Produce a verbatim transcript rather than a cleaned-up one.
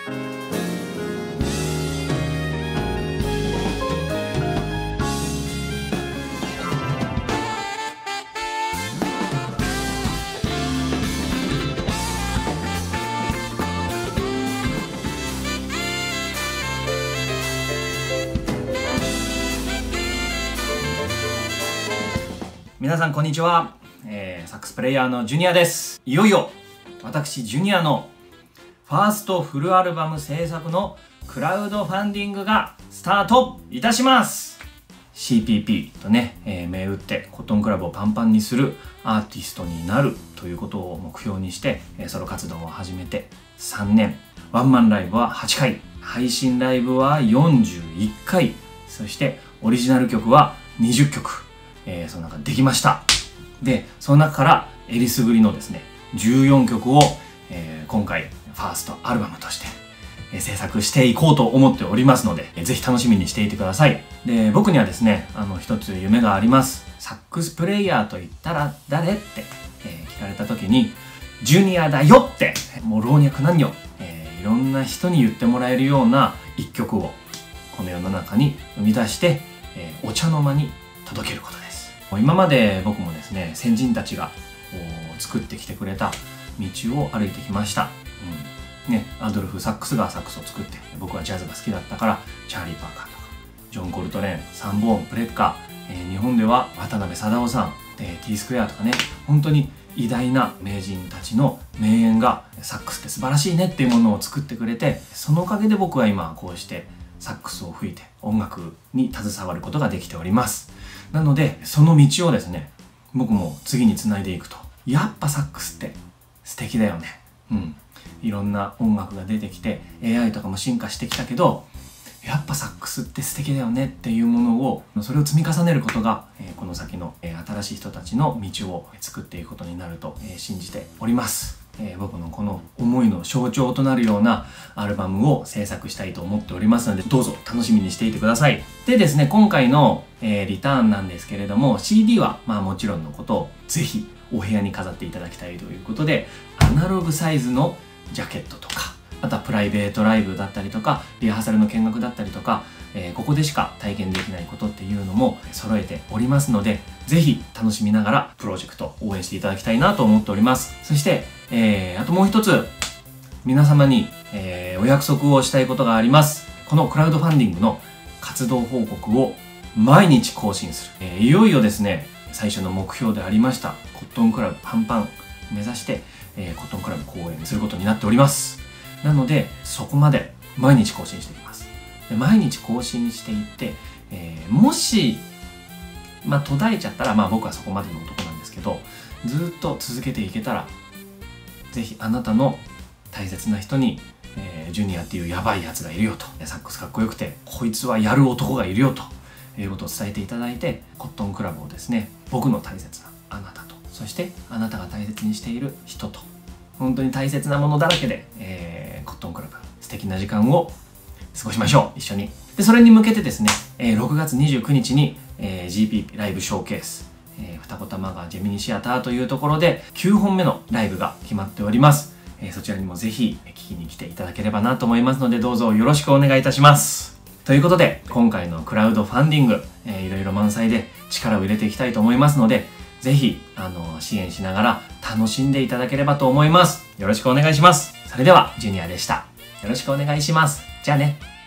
皆さんこんにちは、えー、サックスプレイヤーのジュニアです。いよいよ私ジュニアのファーストフルアルバム制作のクラウドファンディングがスタートいたします。 シーピーピー とね、えー、銘打ってコットンクラブをパンパンにするアーティストになるということを目標にして、えー、ソロ活動を始めてさんねん。ワンマンライブははちかい、配信ライブはよんじゅういっかい、そしてオリジナル曲はにじゅっきょく、えー、その中できました。で、その中からえりすぐりのですねじゅうよんきょくを、えー、今回ファーストアルバムとして、えー、制作していこうと思っておりますので、えー、ぜひ楽しみにしていてください。で、僕にはですねあの一つ夢があります。サックスプレイヤーと言ったら誰って、えー、聞かれた時にジュニアだよって、もう老若男女、えー、いろんな人に言ってもらえるような一曲をこの世の中に生み出して、えー、お茶の間に届けることです。今まで僕もですね先人たちが作ってきてくれた道を歩いてきました、うんね、アドルフ・サックスがサックスを作って、僕はジャズが好きだったからチャーリー・パーカーとかジョン・コルトレーン、サンボーン・プレッカー、えー、日本では渡辺貞夫さん、えー、T スクエアとかね、本当に偉大な名人たちの名演がサックスって素晴らしいねっていうものを作ってくれて、そのおかげで僕は今こうしてサックスを吹いて音楽に携わることができております。なのでその道をですね僕も次につないでいくと、やっぱサックスって素敵だよね。うんいろんな音楽が出てきて エーアイ とかも進化してきたけど、やっぱサックスって素敵だよねっていうものを、それを積み重ねることが、えー、この先の、えー、新しい人たちの道を作っていくことになると、えー、信じております。えー、僕のこの思いの象徴となるようなアルバムを制作したいと思っておりますので、どうぞ楽しみにしていてください。でですね、今回の、えー、リターンなんですけれども、 シーディー はまあもちろんのこと、ぜひお部屋に飾っていただきたいということで、アナログサイズのジャケットとか、あとはプライベートライブだったりとか、リハーサルの見学だったりとか、えー、ここでしか体験できないことっていうのも揃えておりますので、ぜひ楽しみながらプロジェクト応援していただきたいなと思っております。そして、えー、あともう一つ皆様に、えー、お約束をしたいことがあります。このクラウドファンディングの活動報告を毎日更新する、えー、いよいよですね最初の目標でありましたコットンクラブパンパン目指して、えー、コットンクラブ公演することになっております。なのでそこまで毎日更新していきます。で毎日更新していって、えー、もしまあ途絶えちゃったら、まあ僕はそこまでの男なんですけど、ずっと続けていけたら、ぜひあなたの大切な人に、えー、ジュニアっていうやばいやつがいるよと、サックスかっこよくてこいつはやる男がいるよということを伝えていただいて、コットンクラブをですね僕の大切なあなたと、そしてあなたが大切にしている人と、本当に大切なものだらけで、えー、コットンクラブ素敵な時間を過ごしましょう、一緒に。でそれに向けてですね、えー、ろくがつにじゅうくにちに、えー、ジーピー ライブショーケース、えー、二子玉川ジェミニシアターというところできゅうほんめのライブが決まっております。えー、そちらにもぜひ聞きに来ていただければなと思いますので、どうぞよろしくお願いいたします。ということで今回のクラウドファンディング、えー、いろいろ満載で力を入れていきたいと思いますので、ぜひあの支援しながら楽しんでいただければと思います。よろしくお願いします。それではジュニアでした。よろしくお願いします。じゃあね。